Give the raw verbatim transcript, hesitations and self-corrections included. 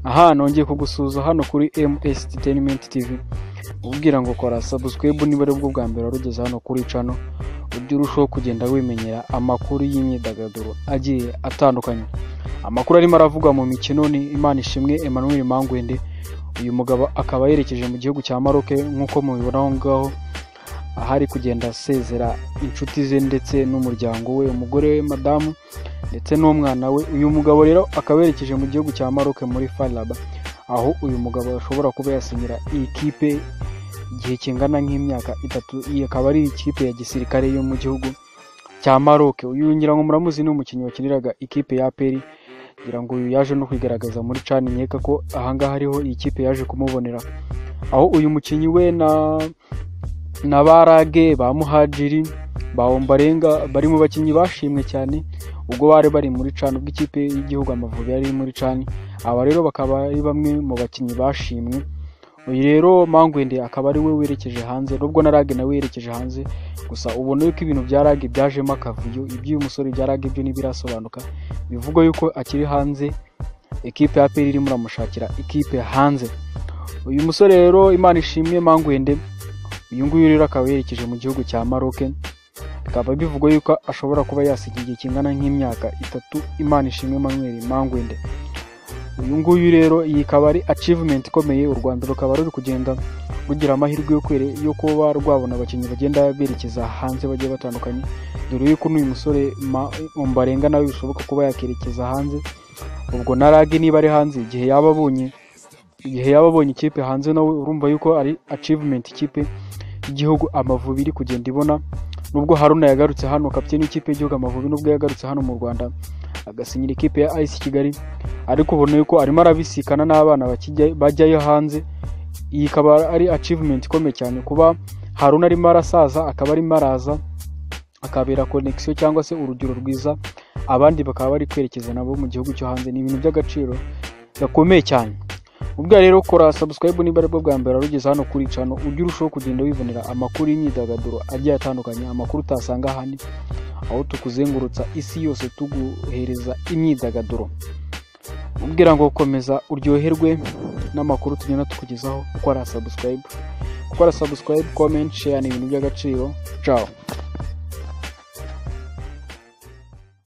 Aha nongeye kugusuza hano kuri M S Entertainment T V. Ubwira ngo kora subscribe niba ari bwo bwa mbere warugeze hano kuri channel. Ujye urushaho kugenda wimenyera amakuru y'imyidagaduro agiye atandukanye. Amakuru arimo aravugwa mu mikino ni Imana ishimwe Emmanuel Mangwende. Uyu mugabo akaba yerekeje mu gihugu cya Maroc nkuko mubibona aho ngaho, ahari kugenda asezera inshuti ze ndetse n'umuryango we, umugore we madamu ndetse n'umwana we. Uyu mugabo rero akaba yerekeje mu gihugu cya Maroc muri Faraba, aho uyu mugabo ashobora kuba yasinyira iyi kipe igihe kingana nk'imyaka itatu. Iyi akaba ari ikipe ya gisirikare yo mu gihugu cya Maroc. Uyu ngira ngo muramuzi ni umukinnyi wakiniraga ikipe ya A P R, ngira ngo uyu yaje no kwigaragaza muri CHAN. Nkeka ko ahangaha hariho iyi kipe yaje kumubonera, aho uyu mukinnyi we na na Barage ba Muhajiri ba Ombarenga bari mu bakinnyi bashimwe cyane ubwo bari bari muri CHAN, ubwo ikipe y'igihugu Amavubi yari muri CHAN. Aba rero bakaba ari bamwe mu bakinnyi bashimwe. Uyu rero Mangwende akaba ari we werekeje hanze, nubwo na Rage nawe werekeje hanze, gusa ubona yuko ibintu bya Rage byajemo akavuyo. Iby'uyu musore bya Rage byo ntibirasobanuka, bivuga yuko akiri hanze, ekipe ya A P R irimo ramushakira ikipe hanze. Uyu musore rero Imana ishimwe Mangwende, uyu nguyu rero akaba yerekeje mu gihugu cya Maroc. Bikaba bivugwa yuko ashobora kuba yasigiye igihe kingana nk'imyaka itatu. Imana ishimwe Emmanuel Mangwende, uyu nguyu rero iyi ikaba ari achievement ikomeye. U Rwanda rukaba ruri kugenda rugira amahirwe yo kwere yo kuba rwabona abakinnyi bagenda berekeza hanze bagiye batandukanye, dore yuko n'uyu musore Ombarenga nawe bishoboka kuba yakerekeza hanze. Ubwo na Rage niba ari hanze, igihe yaba abonye igihe yaba abonye ikipe hanze, nawe urumva yuko ari achievement ikipe y'igihugu Amavubi iri kugenda ibona. Nubwo Haruna yagarutse hano, kapiteni w'ikipe y'igihugu Amavubi, nubwo yagarutse hano mu Rwanda agasinyira ikipe ya A S Kigali, ariko ubona yuko arimo arabisikana n'abana bakijya bajyayo hanze. Iyi ikaba ari achievement ikomeye cyane kuba Haruna arimo arasaza akaba arimo araza akabera connection cyangwa se urugero rwiza, abandi bakaba bari kwerekeza nabo mu gihugu cyo hanze. Ni ibintu by'agaciro gakomeye cyane. Ubwo rero kora subscribe niba ari bwo bwa mbere warugeze hano kuri channel, ujye urushaho kugenda wibonera amakuru y'imyidagaduro agiye atandukanye, amakuru utasanga ahandi, aho tukuzengurutsa isi yose tuguhereza imyidagaduro. Ubwira ngo komeza uryoherwe n'amakuru tugenda tukugezaho. Ukora subscribe, ukora subscribe, comment, share, ni ibintu by'agaciro. Ciao.